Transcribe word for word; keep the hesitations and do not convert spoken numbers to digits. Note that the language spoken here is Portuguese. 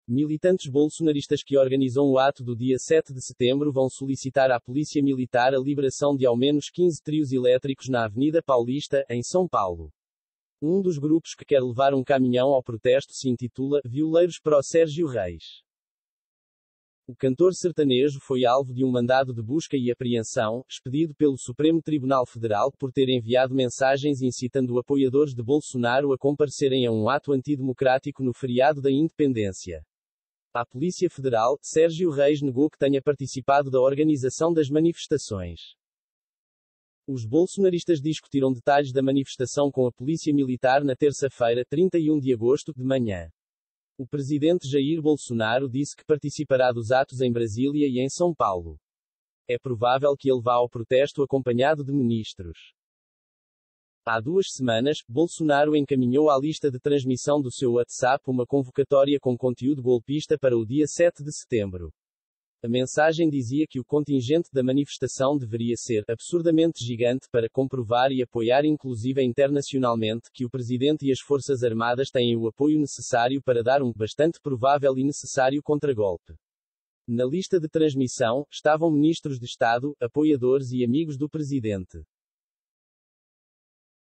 Militantes bolsonaristas que organizam o ato do dia sete de setembro vão solicitar à Polícia Militar a liberação de ao menos quinze trios elétricos na Avenida Paulista, em São Paulo. Um dos grupos que quer levar um caminhão ao protesto se intitula Violeiros Pró Sérgio Reis. O cantor sertanejo foi alvo de um mandado de busca e apreensão, expedido pelo Supremo Tribunal Federal por ter enviado mensagens incitando apoiadores de Bolsonaro a comparecerem a um ato antidemocrático no feriado da Independência. À Polícia Federal, Sérgio Reis negou que tenha participado da organização das manifestações. Os bolsonaristas discutiram detalhes da manifestação com a Polícia Militar na terça-feira, trinta e um de agosto, de manhã. O presidente Jair Bolsonaro disse que participará dos atos em Brasília e em São Paulo. É provável que ele vá ao protesto acompanhado de ministros. Há duas semanas, Bolsonaro encaminhou à lista de transmissão do seu WhatsApp uma convocatória com conteúdo golpista para o dia sete de setembro. A mensagem dizia que o contingente da manifestação deveria ser absurdamente gigante para comprovar e apoiar inclusive internacionalmente que o presidente e as Forças Armadas têm o apoio necessário para dar um bastante provável e necessário contragolpe. Na lista de transmissão, estavam ministros de Estado, apoiadores e amigos do presidente.